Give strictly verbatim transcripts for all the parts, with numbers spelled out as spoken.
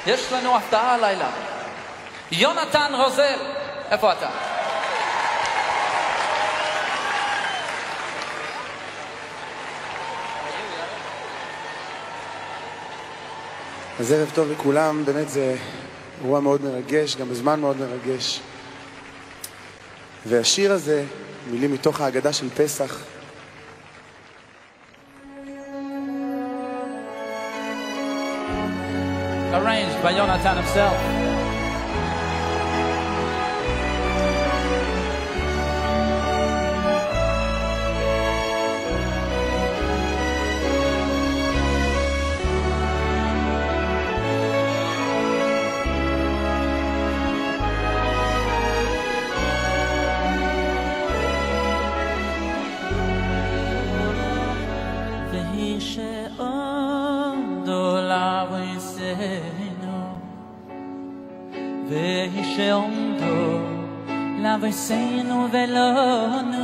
יש לנו הפתעה הלילה. יונתן רזאל, איפה אתה? אז ערב טוב לכולם, באמת זה אירוע מאוד מרגש, גם בזמן מאוד מרגש. והשיר הזה, מילים מתוך ההגדה של פסח, arranged by Yonatan himself. והיא שעמדה והיא שעמדה לבסינו ולנו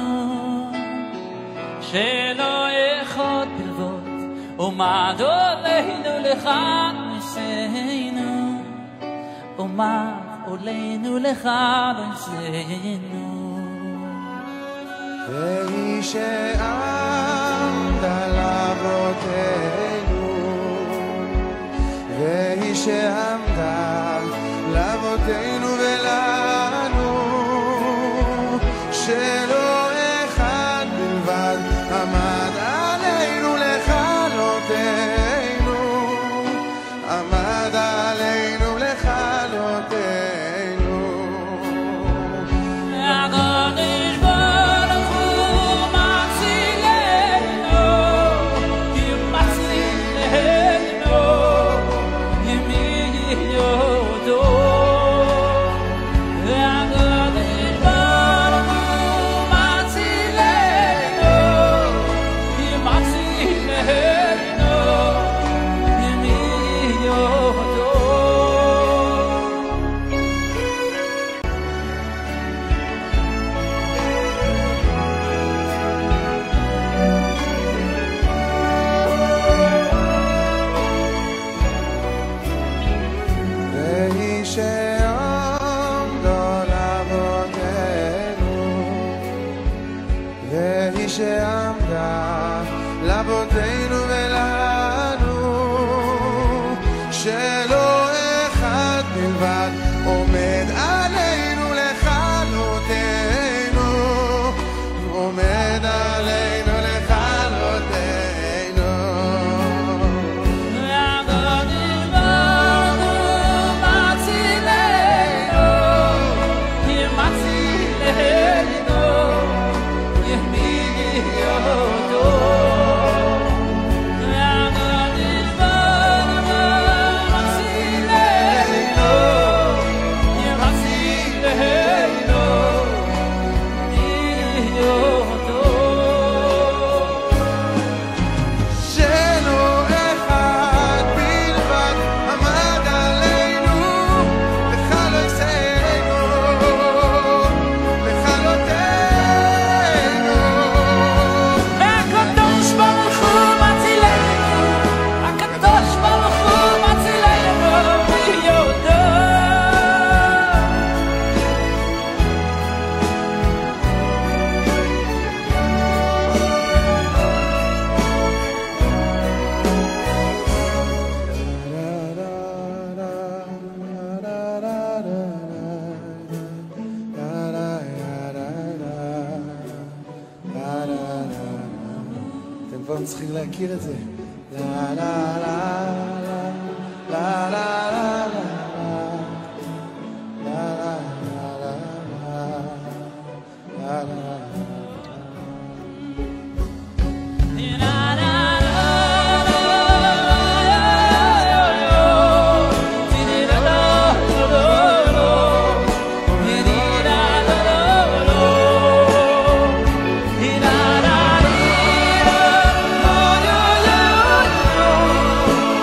שלא אחד בלבד עומד עלינו לך נשינו עומד עלינו לך נשינו והיא שעמדה לאבותינו והיא שעמדה לאבותינו ולנו שלא אחד בלבד עמד עלינו לכלותנו עמד עלינו לכלותנו הקדוש ברוך הוא מצילנו כי מצילנו ימין יודו שעמדה לאבותינו ולנו שלא אחד בלבד עומד עלינו לכלותנו עומד עלינו לכלותנו הקדוש ברוך הוא מצילנו כי מצילנו צריכים להכיר את זה. לה לה לה לה לה לה Oh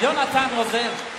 יונתן רזאל.